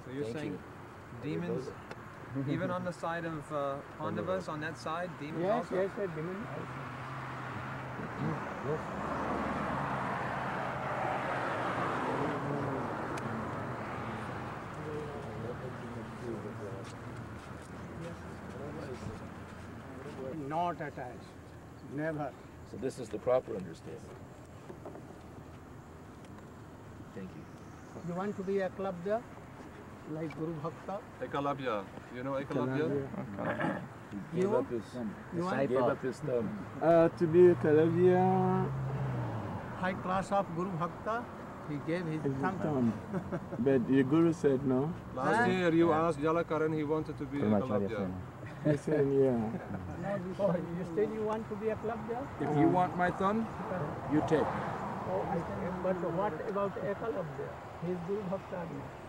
So you're saying demons, even on the side of Pandavas, on that side, demons also? Yes, demons also. Yes. Not attached. Never. So this is the proper understanding. Thank you. You want to be Ekalavya, like Guru Bhakta? Ekalavya. You know Ekalavya? He gave up his thumb. To be Ekalavya, High class of Guru Bhakta, he gave his thumb. But your Guru said no. Last year you asked Jalakaran, he wanted to be Ekalavya. I said yeah. Oh, you said you want to be Ekalavya? If you want my thumb, you take. Oh, I think, but what about Ekalavya? He is Guru Bhakta.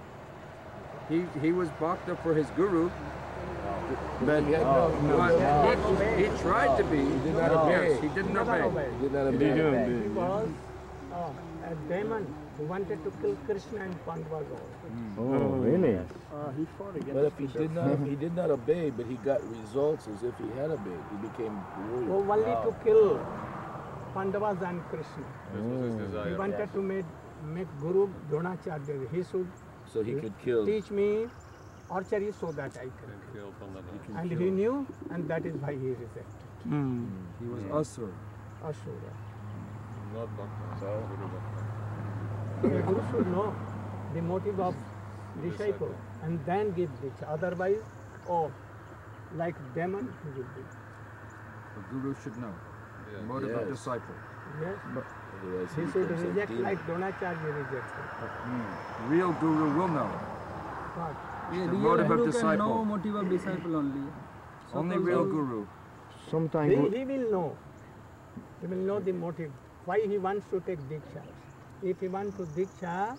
He was bhakta for his guru, But he tried to be. He did not obey. He didn't obey. He did not obey. He was a demon who wanted to kill Krishna and Pandavas all. Oh, really? He fought against But if he did not obey, but he got results as if he had obeyed. He became warrior. Oh, only to kill Pandavas and Krishna. This was his He desire. wanted to make Guru Dronacharya. He should So he could kill. teach me archery so that I can Kill Pandavas. And he knew, and that is why he rejected. He was Asur. Ashura. Not Bhakta. Guru Bhakta. The Guru should know the motive of disciple and then give Diksha. Otherwise, like demon, he will be. The guru should know. Yeah. Motive of disciple. Yes. Otherwise He he should becomes a reject demon. like Dronacharya rejected. Real guru will know. But Yeah, The real motive of guru can disciple. know motive of disciple only. Only Suppose real all- guru. Sometimes he will know. He will know the motive. Why he wants to take Diksha. If he wants to Diksha,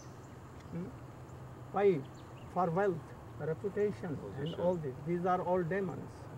why? For wealth, reputation, and all this. These are all demons.